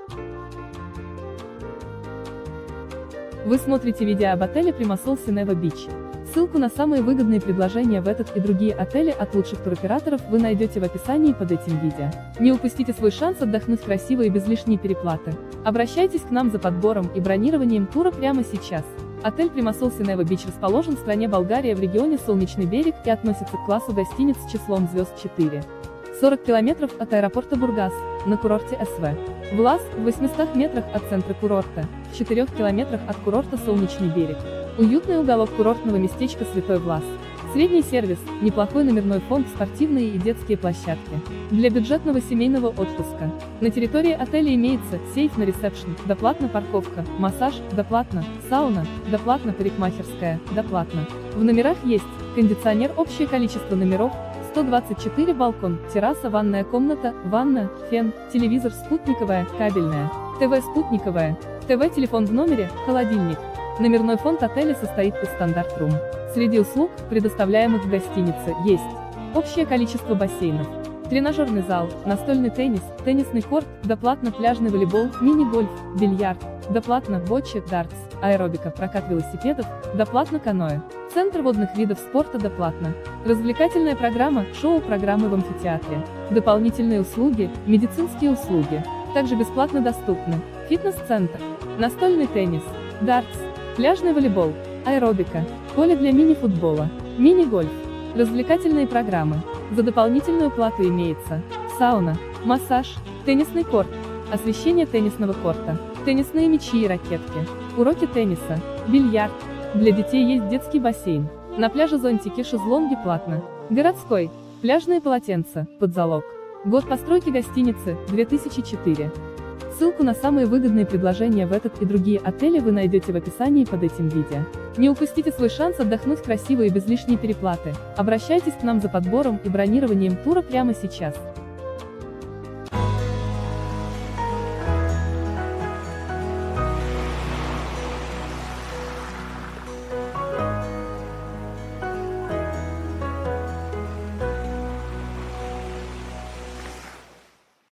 Вы смотрите видео об отеле Примасол Синева Бич. Ссылку на самые выгодные предложения в этот и другие отели от лучших туроператоров вы найдете в описании под этим видео. Не упустите свой шанс отдохнуть красиво и без лишней переплаты. Обращайтесь к нам за подбором и бронированием тура прямо сейчас. Отель Примасол Синева Бич расположен в стране Болгария в регионе Солнечный берег и относится к классу гостиниц с числом звезд 4. 40 километров от аэропорта Бургас, на курорте СВ. Влас, в 800 метрах от центра курорта, в 4 километрах от курорта Солнечный берег. Уютный уголок курортного местечка Святой Влас. Средний сервис, неплохой номерной фонд, спортивные и детские площадки. Для бюджетного семейного отпуска. На территории отеля имеется сейф на ресепшн, доплатно парковка, массаж, доплатно, сауна, доплатно парикмахерская, доплатно. В номерах есть кондиционер, общее количество номеров 124, балкон, терраса, ванная комната, ванна, фен, телевизор спутниковая, кабельная, ТВ спутниковая, ТВ-телефон в номере, холодильник. Номерной фонд отеля состоит из стандарт-рум. Среди услуг, предоставляемых в гостинице, есть общее количество бассейнов, тренажерный зал, настольный теннис, теннисный корт, доплатно пляжный волейбол, мини-гольф, бильярд, доплатно бочи, дартс, аэробика, прокат велосипедов, доплатно каноэ. Центр водных видов спорта доплатно. Развлекательная программа, шоу-программы в амфитеатре. Дополнительные услуги, медицинские услуги. Также бесплатно доступны фитнес-центр, настольный теннис, дартс, пляжный волейбол, аэробика, поле для мини-футбола, мини-гольф. Развлекательные программы. За дополнительную плату имеется сауна, массаж, теннисный корт, освещение теннисного корта, теннисные мячи и ракетки, уроки тенниса, бильярд. Для детей есть детский бассейн. На пляже зонтики, шезлонги платно. Городской. Пляжные полотенца, под залог. Год постройки гостиницы, 2004. Ссылку на самые выгодные предложения в этот и другие отели вы найдете в описании под этим видео. Не упустите свой шанс отдохнуть красиво и без лишней переплаты. Обращайтесь к нам за подбором и бронированием тура прямо сейчас.